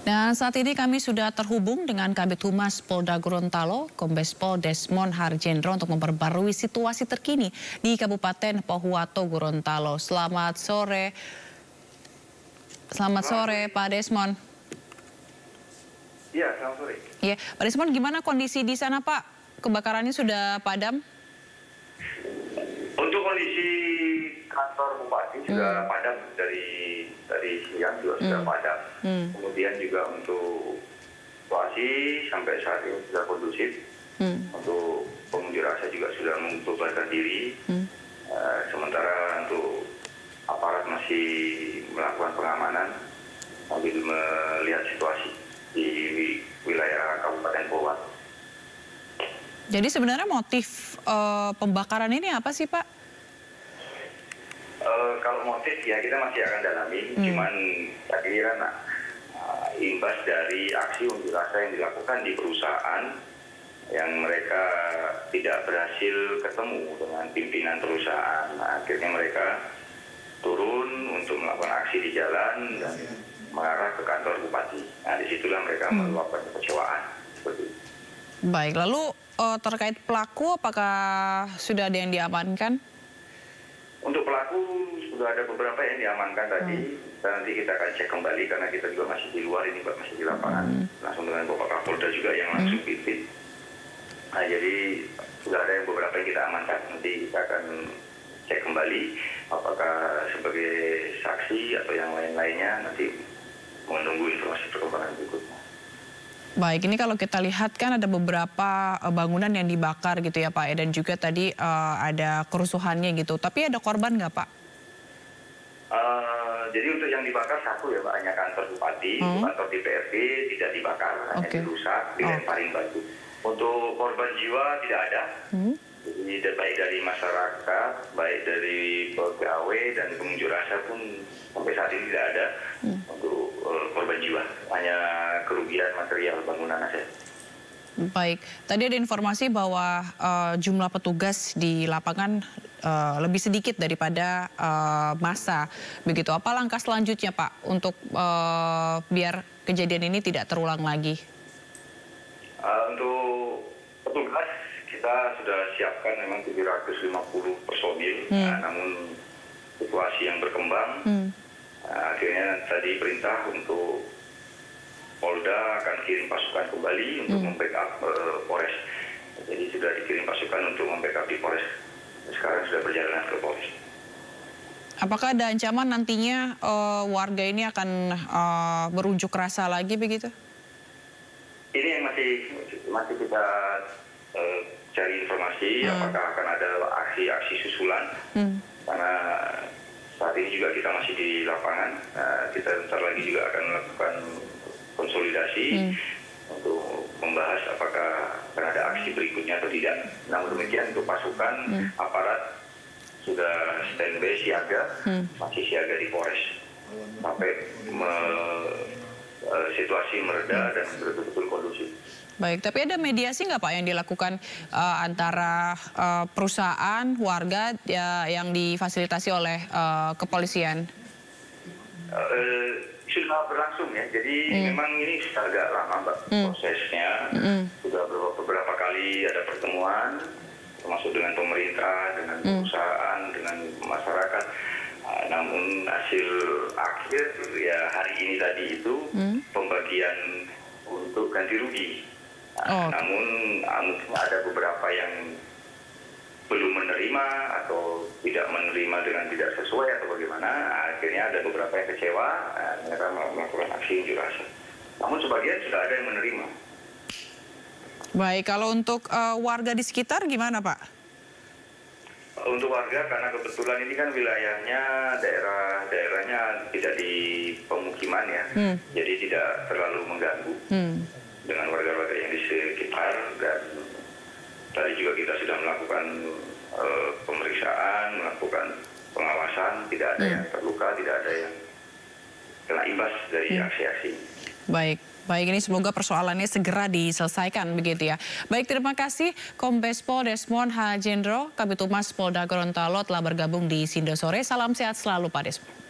Dan saat ini kami sudah terhubung dengan Kabid Humas Polda Gorontalo, Kombes Pol Desmond Harjendro untuk memperbarui situasi terkini di Kabupaten Pohuwato, Gorontalo. Selamat sore. Selamat sore, Pak Desmond. Iya, selamat sore. Iya, Pak Desmond, gimana kondisi di sana, Pak? Kebakarannya sudah padam? Untuk kondisi kantor bupati sudah padam dari siang juga sudah padam. Kemudian juga untuk situasi sampai saat ini sudah kondusif. Untuk pengunjuk rasa juga sudah membubarkan diri. Sementara untuk aparat masih melakukan pengamanan sambil melihat situasi di wilayah Kabupaten Pohuwato. Jadi sebenarnya motif pembakaran ini apa sih, Pak? Kalau motif ya kita masih akan dalami, cuman tadi kan imbas dari aksi unjuk rasa yang dilakukan di perusahaan yang mereka tidak berhasil ketemu dengan pimpinan perusahaan. Akhirnya mereka turun untuk melakukan aksi di jalan dan mengarah ke kantor bupati. Nah, disitulah mereka meluapkan kekecewaan. Seperti itu. Baik, lalu terkait pelaku apakah sudah ada yang diamankan? Untuk pelaku sudah ada beberapa yang diamankan tadi. Dan nanti kita akan cek kembali karena kita juga masih di luar ini, Pak, masih di lapangan. Langsung dengan Bapak Kapolda juga yang langsung pimpin. Nah, jadi sudah ada yang beberapa yang kita amankan. Nanti kita akan cek kembali apakah sebagai saksi atau yang lain-lainnya, nanti menunggu informasi perkembangan berikutnya. Baik, ini kalau kita lihat kan ada beberapa bangunan yang dibakar gitu ya, Pak, dan juga tadi ada kerusuhannya gitu. Tapi ada korban nggak, Pak? Jadi untuk yang dibakar satu ya, Pak, hanya kantor bupati, kantor DPRD tidak dibakar, hanya dirusak, dilemparin batu. Untuk korban jiwa tidak ada. Jadi baik dari masyarakat, baik dari pegawai dan pengunjuk rasa pun sampai saat ini tidak ada untuk korban jiwa, hanya kerugian material bangunan saja. Baik, tadi ada informasi bahwa jumlah petugas di lapangan lebih sedikit daripada massa. Begitu, apa langkah selanjutnya, Pak, untuk biar kejadian ini tidak terulang lagi? Untuk petugas kita sudah siapkan memang 750 personil, namun situasi yang berkembang, akhirnya tadi perintah untuk Polda akan kirim pasukan kembali untuk membackup Polres. Jadi sudah dikirim pasukan untuk membackup di Polres. Sekarang sudah berjalan ke Polres. Apakah ada ancaman nantinya warga ini akan berunjuk rasa lagi begitu? Ini yang masih kita cari informasi apakah akan ada aksi-aksi susulan. Karena saat ini juga kita masih di lapangan. Kita bentar lagi juga akan melakukan konsolidasi untuk membahas apakah akan ada aksi berikutnya atau tidak. Namun demikian untuk pasukan aparat sudah standby siaga, masih siaga di Polres sampai situasi mereda dan betul-betul kondusif. Baik, tapi ada mediasi nggak, Pak, yang dilakukan antara perusahaan, warga yang difasilitasi oleh kepolisian? Sudah berlangsung ya, jadi memang ini sudah agak lama, Mbak, prosesnya. Sudah beberapa kali ada pertemuan, termasuk dengan pemerintah, dengan perusahaan, dengan masyarakat. Namun hasil akhir ya hari ini tadi itu pembagian untuk ganti rugi. Namun ada beberapa yang belum menerima atau tidak menerima dengan tidak sesuai atau bagaimana, akhirnya ada beberapa yang kecewa, mereka melakukan aksi unjuk rasa. Namun sebagian sudah ada yang menerima. Baik, kalau untuk warga di sekitar gimana, Pak? Untuk warga karena kebetulan ini kan wilayahnya daerahnya tidak di pemukiman ya, jadi tidak terlalu mengganggu dengan warga-warga yang di sekitar. Dan tadi juga kita sudah melakukan pemeriksaan, melakukan pengawasan, tidak ada yang terluka, tidak ada yang kena imbas dari aksi-aksi. Baik, ini semoga persoalannya segera diselesaikan begitu ya. Baik, terima kasih Kombes Pol Desmond Harjendro, Kabid Humas Polda Gorontalo telah bergabung di Sindo Sore. Salam sehat selalu, Pak Desmond.